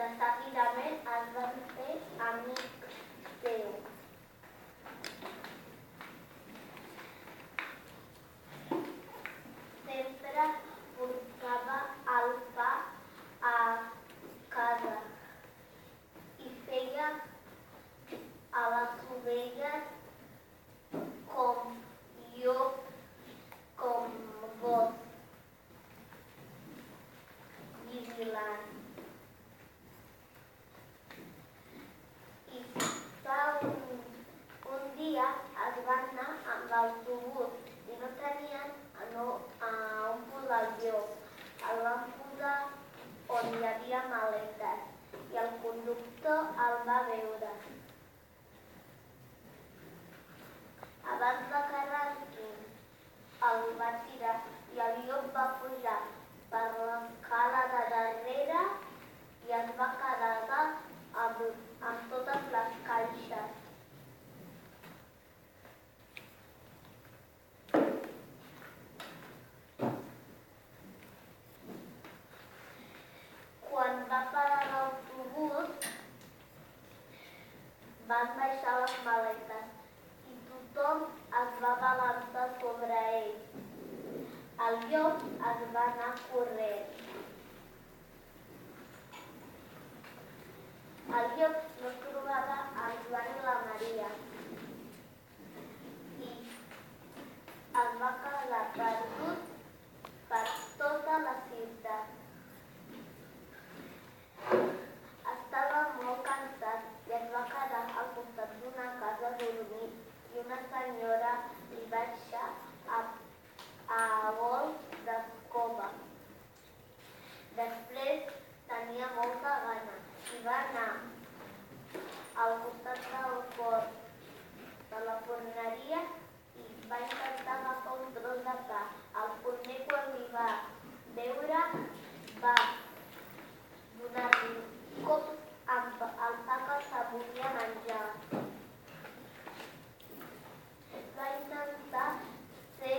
De seguidament es van fer amics seus. Sempre portava el pa a casa i feia a les ovelles com llop, com gos, vigilant. I un dia es van anar amb l'autobús i no tenien on posar el llop. El van posar on hi havia maletes i el conductor el va veure. Abans de que arrenquin, el va tirar i el llop va pujar per l'escala de darrere i es va quedar amb totes les caixes. Quan va parar l'autobús, van baixar les maletes i tothom es va abalançar sobre ell. El llop es va anar corrent. El llop no trobava el Joan i la Maria i es va quedar perdut per tota la ciutat. Estava molt cansat i es va quedar al costat d'una casa a dormir i una senyora li va deixar a bols d'escoba. Després tenia molta gana i va anar al costat del forn de la forneria i va intentar agafar un tros de pa. El forner, quan li va veure, va donar-li cops amb el pa que se volia menjar. Va intentar ser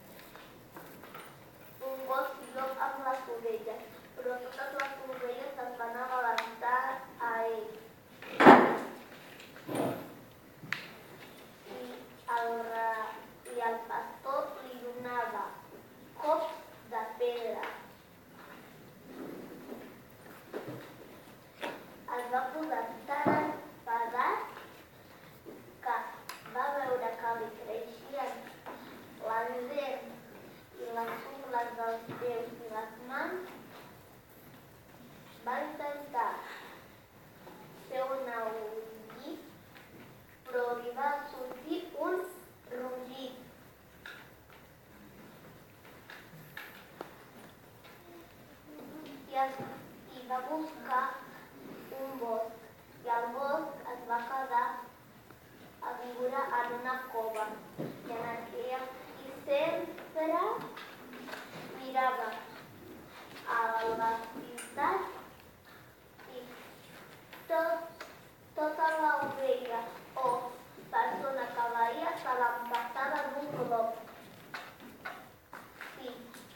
un gos llop amb les ovelles, però totes les ovelles es van abalançar a ell. I el pastor li donava cops de pedra. Es va posar tan enfadat que va veure que li creixien les dents i les ungles dels peus i les mans. Va intentar fer un aullit, però li va sortir un rugit. I va buscar un bosc, i el bosc es va quedar a viure en una cova. I sempre mirava a la ciutat i tota l'ovella o persona que veia se l'empassava en un glop. Sí.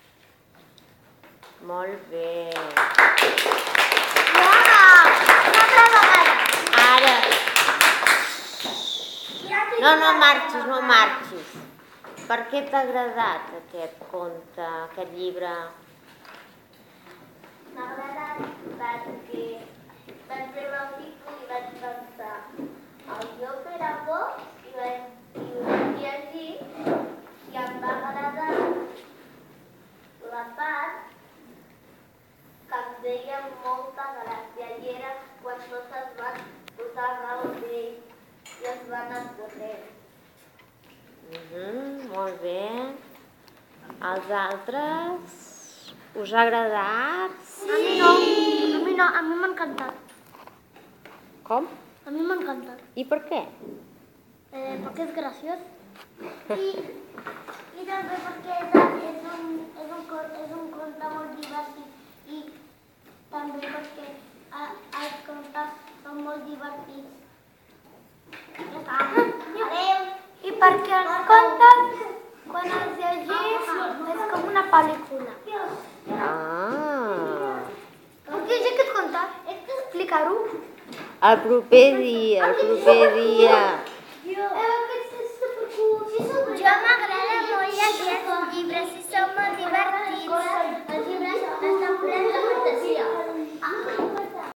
Molt bé. Ara. No marxis, no marxis. Per què t'ha agradat aquest conte, aquest llibre? M'ha agradat perquè vaig veure el títol i vaig pensar el llop era bo i ho vaig llegir i em va agradar la part que em deia molta gràcia i era quan tots es van posar al raó d'ell i es van anar corrent. Molt bé. Els altres? Us ha agradat? Sí! A mi no, a mi m'ha encantat. Com? A mi m'ha encantat. I per què? Perquè és graciós. I també perquè és un conte molt divertit i també perquè els contes són molt divertits. Adéu! I perquè els contes, quan els llegim, és com una pel·lícula. Ah! Puc llegir aquest conte? explicar-ho? El proper dia, el proper dia.